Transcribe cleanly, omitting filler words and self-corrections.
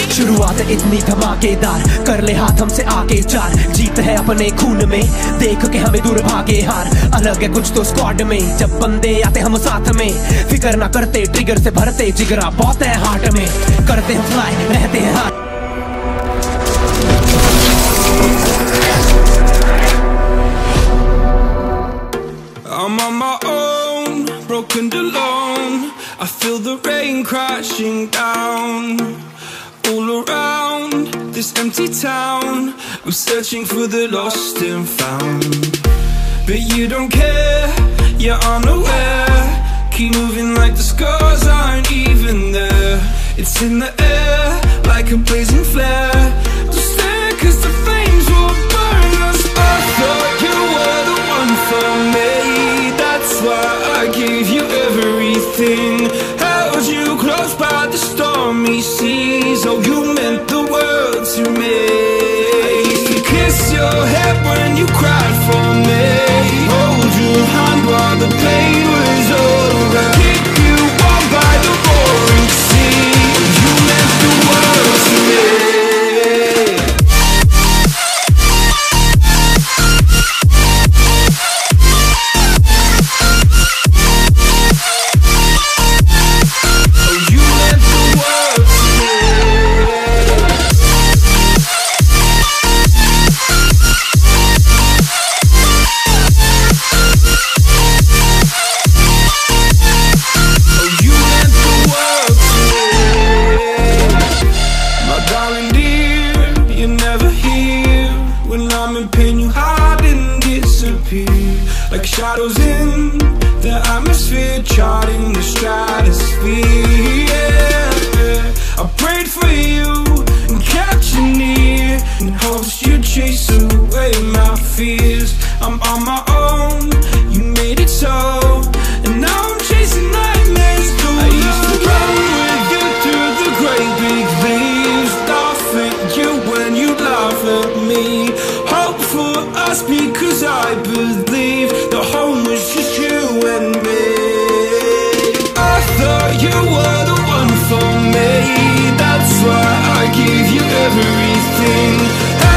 शुरुआत इतनी धमाकेदार, कर ले हाथ हमसे आके चार। जीत है अपने खून में, देख के हमें दूर भागे हार। अलग है कुछ तो स्क्वाड में, जब बंदे आते हम साथ में। फिकर ना करते, ट्रिगर से भरते, जिगरा बहुत है हार्ट में। करते हैं फ्लाई, रहते हैं हाथ। I'm on my own, broken alone. I feel the rain crashing down all around this empty town. I'm searching for the lost and found, but you don't care, you're unaware. Keep moving like the scars aren't even there. It's in the air like a blazing flare. Don't stare 'cause the flames will burn us. I thought you were the one for me. That's why I gave you everything. Held you close by the stormy seas. Oh, you meant the world to me. I used to kiss your head when you cried for me. Hold your hand while the pain was over. Keep you warm by the roaring sea. You meant the world to me. Like shadows in the atmosphere, charting the stratosphere. Yeah. I prayed for you and kept you near, in hopes you'd chase away my fears. I'm on my own, you made it so, and now I'm chasing nightmares too. I used to run with you through the great big leaves, laugh at you when you laugh at me. Hope for us because I believe the home was just you and me. I thought you were the one for me. That's why I gave you everything.